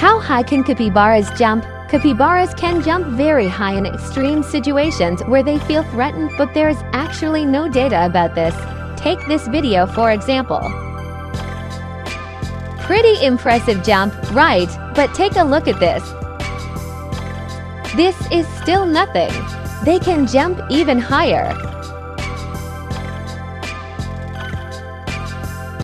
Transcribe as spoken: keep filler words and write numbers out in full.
How high can capybaras jump? Capybaras can jump very high in extreme situations where they feel threatened, but there is actually no data about this. Take this video for example. Pretty impressive jump, right? But take a look at this. This is still nothing. They can jump even higher.